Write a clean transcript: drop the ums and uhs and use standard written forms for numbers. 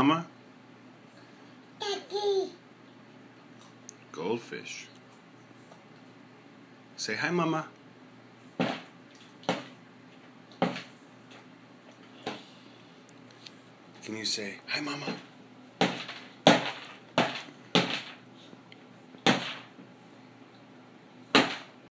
Mama? Daddy. Goldfish. Say hi, Mama. Can you say hi, Mama?